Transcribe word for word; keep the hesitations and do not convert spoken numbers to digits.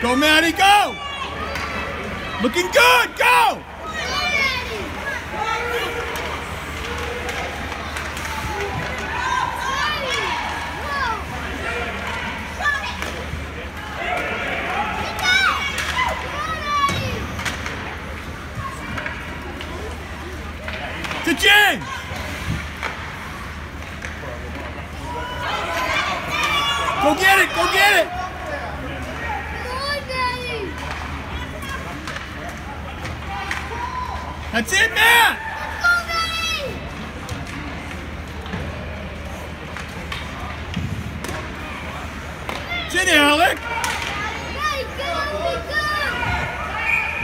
Go, Maddie, go! Looking good, go! To James! Go get it, go get it! That's it, Matt!